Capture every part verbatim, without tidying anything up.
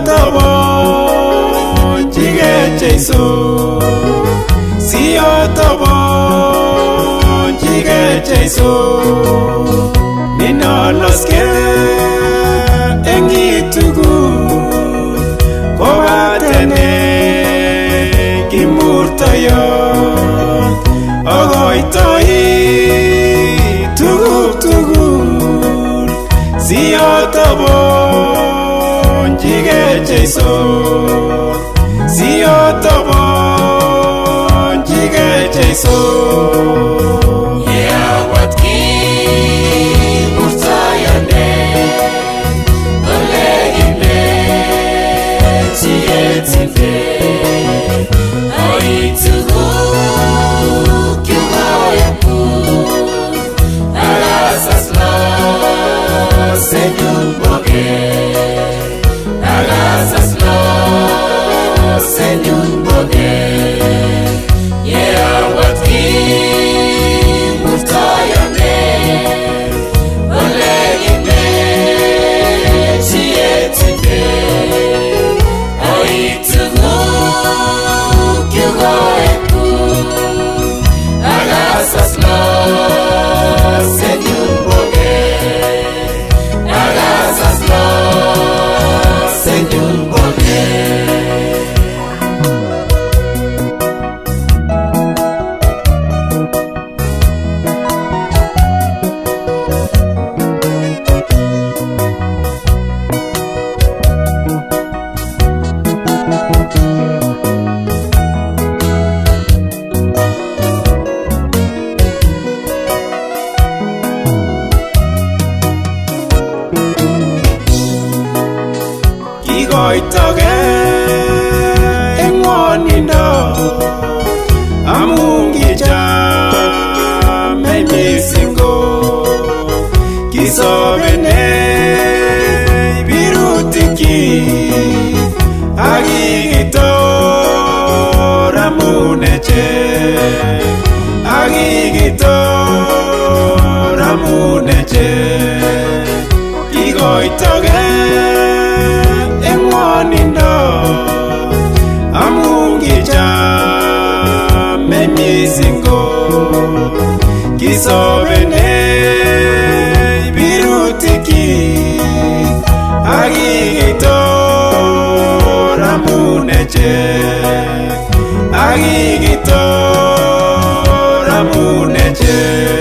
Siotobon chige Jesu, Siotobon chige Jesu, Ninoloske engitugu kobatene kimurtayo ogoitoi tuguk tugul. Siotobon chige Jesu, Siotobon chige Jesu. Kikoitoke engwonindo amun kichame misingo, kisobene birutiki akikitor amuneche, akikitor amuneche. Kikoitoke engwonindo amun kichame misingo, kisobene birutiki akikitor amuneche, akikitor amuneche.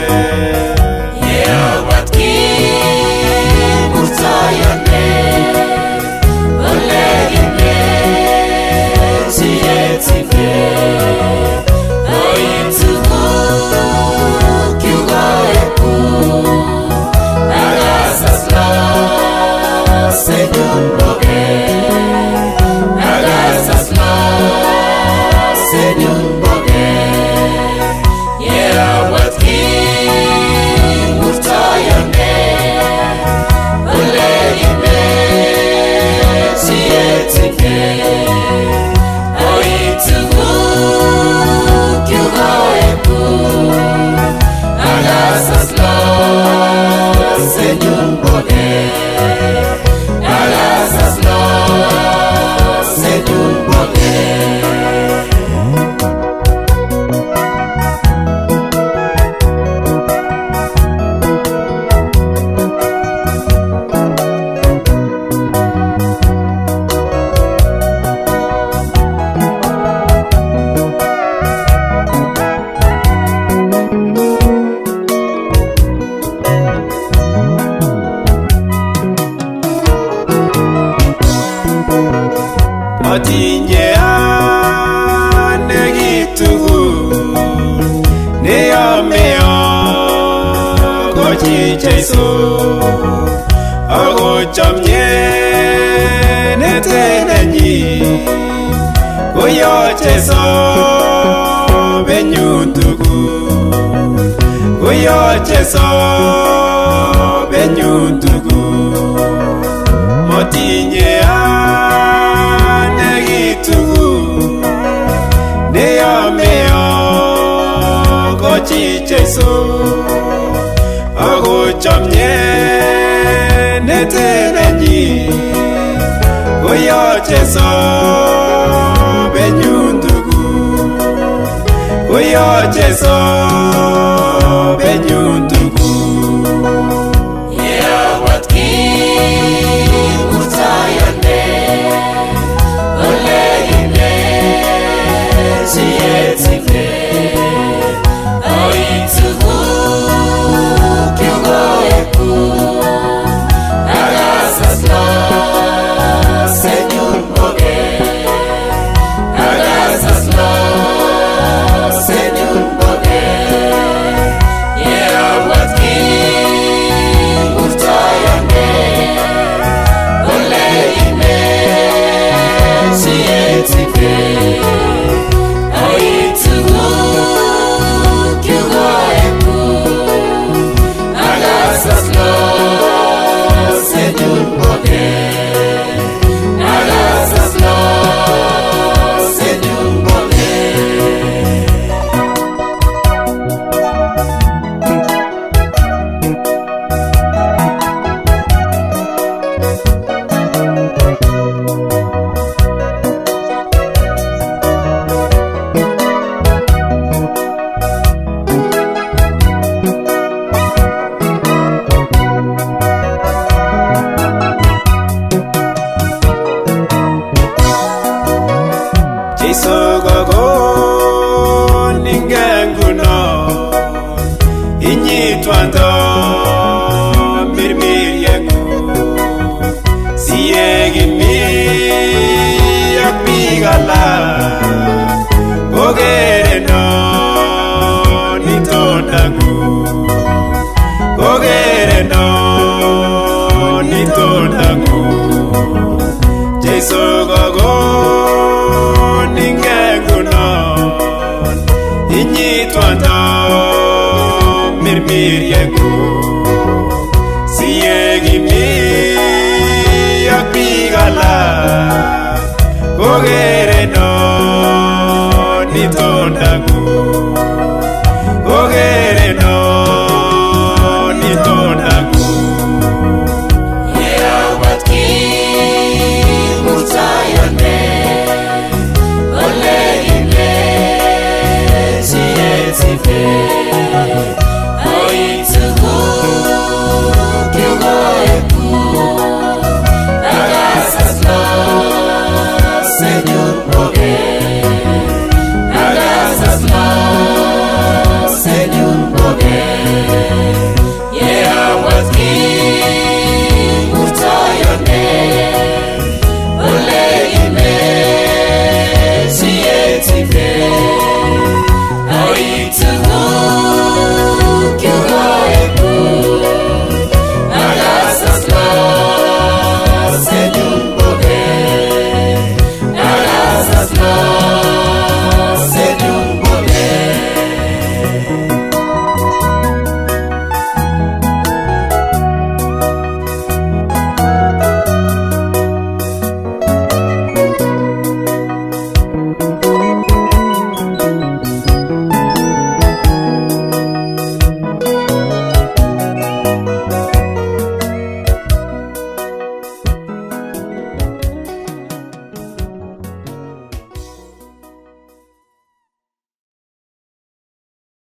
Otinye ane kitugul neyomeo kochi Jesu, ako chomye netenenyi koyoche sobenyun tugul, koyoche sobenyun tugul. Motinye ane kitugul neyomeo kochi Jesu, ako chomye netenenyi koyoche Jesu benyundugu Oyo Jesu benyundugu Yeah, what king utayane Ole ime sietime Oitugu kyugoeku Agasaslo senyun boge Agasaslo senyun boge Yeah, what king utayane Ole ime sietime Oitugu kyugoeku Agasaslo senyun boge Agasaslo senyun boge Jesu gogo ningenguno Inyitwando mirmiryengu Siyegimi yakmigala Gogere no nitondangu Gogere no nitondangu Jesu gogo Inyitwando mirmiryengu